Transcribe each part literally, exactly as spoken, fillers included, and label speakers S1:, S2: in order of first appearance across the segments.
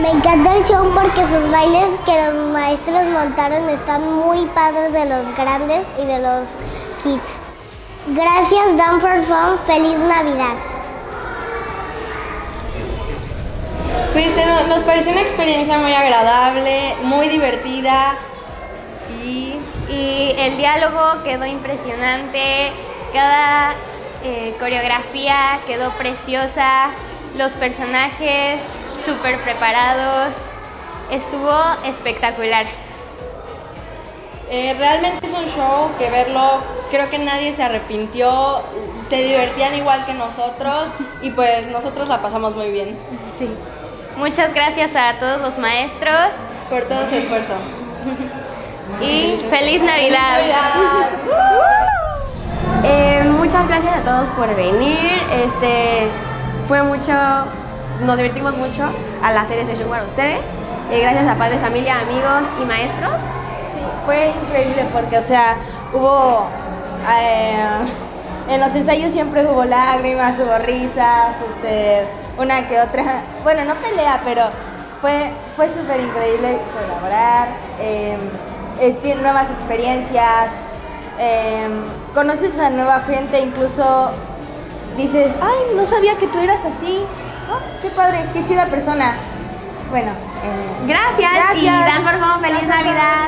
S1: Me encanta el show porque sus bailes que los maestros montaron están muy padres de los grandes y de los kids. Gracias Dance for Fun, feliz Navidad.
S2: Pues nos pareció una experiencia muy agradable, muy divertida y,
S3: y el diálogo quedó impresionante, cada eh, coreografía quedó preciosa, los personajes súper preparados, estuvo espectacular.
S2: Eh, realmente es un show que verlo, creo que nadie se arrepintió, se divertían igual que nosotros y pues nosotros la pasamos muy bien.
S3: Sí. Muchas gracias a todos los maestros
S2: por todo su esfuerzo.
S3: Y feliz Navidad.
S2: ¡Feliz Navidad!
S4: eh, muchas gracias a todos por venir. Este fue mucho, nos divertimos mucho al hacer este show para ustedes. Eh, gracias a padres, familia, amigos y maestros.
S5: Sí, fue increíble porque, o sea, hubo eh, en los ensayos siempre hubo lágrimas, hubo risas, este, una que otra, bueno, no pelea, pero fue, fue súper increíble colaborar, eh, eh, nuevas experiencias, eh, conoces a nueva gente, incluso dices, ay, no sabía que tú eras así, oh, qué padre, qué chida persona. Bueno, eh,
S4: gracias, gracias y Dance for Fun, feliz Navidad.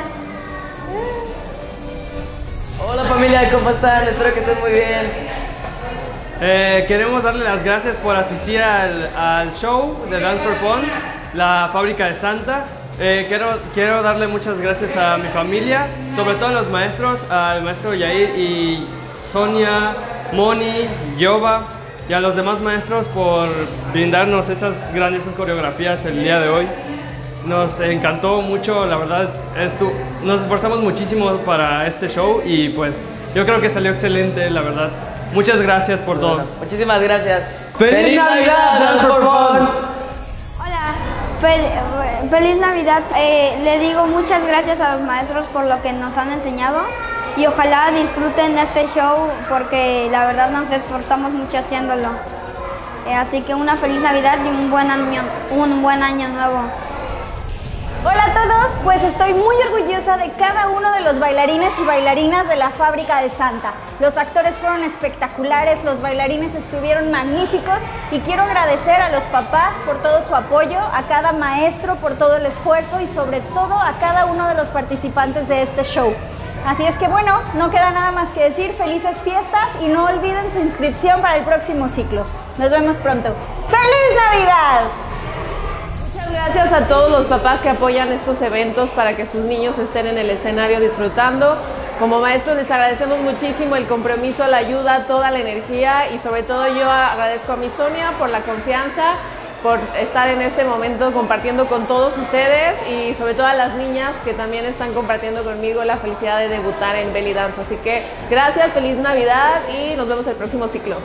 S6: Hola familia, ¿cómo están? Espero que estén muy bien. Eh, queremos darle las gracias por asistir al, al show de Dance for Fun, la fábrica de Santa. Eh, quiero, quiero darle muchas gracias a mi familia, sobre todo a los maestros, al maestro Yair y Sonia, Moni, Yoba y a los demás maestros por brindarnos estas grandiosas coreografías el día de hoy. Nos encantó mucho, la verdad, esto, nos esforzamos muchísimo para este show y pues yo creo que salió excelente, la verdad. Muchas gracias por todo.
S7: Bueno, muchísimas gracias.
S6: ¡Feliz, ¡Feliz Navidad, Dance for Fun!
S8: Hola, fel feliz Navidad. Eh, le digo muchas gracias a los maestros por lo que nos han enseñado y ojalá disfruten este show porque la verdad nos esforzamos mucho haciéndolo. Eh, así que una feliz Navidad y un buen año, un buen año nuevo.
S9: Hola a todos, pues estoy muy orgullosa de cada uno de los bailarines y bailarinas de la fábrica de Santa. Los actores fueron espectaculares, los bailarines estuvieron magníficos y quiero agradecer a los papás por todo su apoyo, a cada maestro por todo el esfuerzo y sobre todo a cada uno de los participantes de este show. Así es que bueno, no queda nada más que decir felices fiestas y no olviden su inscripción para el próximo ciclo. Nos vemos pronto. ¡Feliz Navidad!
S10: Gracias a todos los papás que apoyan estos eventos para que sus niños estén en el escenario disfrutando. Como maestros les agradecemos muchísimo el compromiso, la ayuda, toda la energía y sobre todo yo agradezco a mi Sonia por la confianza, por estar en este momento compartiendo con todos ustedes y sobre todo a las niñas que también están compartiendo conmigo la felicidad de debutar en Belly Dance. Así que gracias, feliz Navidad y nos vemos el próximo ciclo.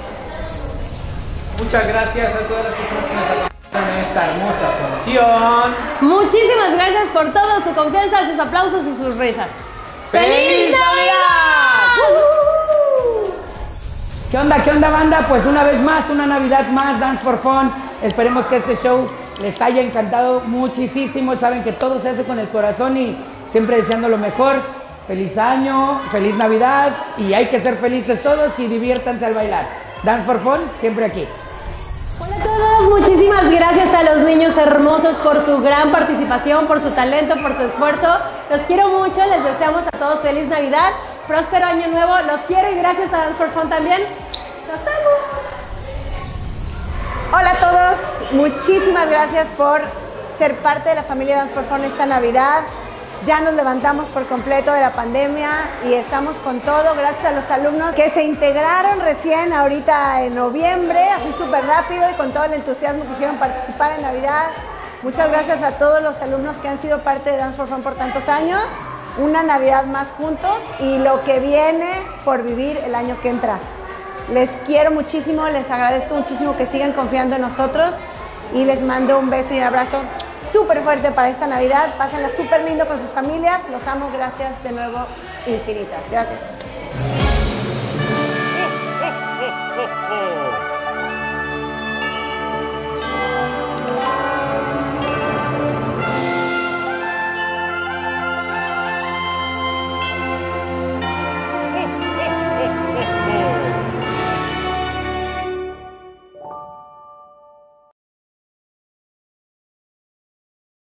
S11: Muchas gracias a todas las personas que nos acompañan en esta hermosa función.
S12: Muchísimas gracias por todo, su confianza, sus aplausos y sus risas.
S11: ¡Feliz, ¡Feliz Navidad! Uh-huh.
S13: ¿Qué onda, qué onda banda? Pues una vez más, una Navidad más, Dance for Fun. Esperemos que este show les haya encantado muchísimo. Saben que todo se hace con el corazón y siempre deseando lo mejor. Feliz año, feliz Navidad y hay que ser felices todos y diviértanse al bailar. Dance for Fun, siempre aquí.
S9: Hola a todos, muchísimas gracias a los niños hermosos por su gran participación, por su talento, por su esfuerzo. Los quiero mucho, les deseamos a todos feliz Navidad, próspero año nuevo, los quiero y gracias a Dance for Fun también. ¡Los amo!
S14: Hola a todos, muchísimas gracias por ser parte de la familia Dance for Fun esta Navidad. Ya nos levantamos por completo de la pandemia y estamos con todo gracias a los alumnos que se integraron recién ahorita en noviembre, así súper rápido y con todo el entusiasmo que quisieron participar en Navidad. Muchas gracias a todos los alumnos que han sido parte de Dance for Fun por tantos años. Una Navidad más juntos y lo que viene por vivir el año que entra. Les quiero muchísimo, les agradezco muchísimo que sigan confiando en nosotros y les mando un beso y un abrazo súper fuerte para esta Navidad. Pásenla súper lindo con sus familias. Los amo. Gracias de nuevo infinitas. Gracias.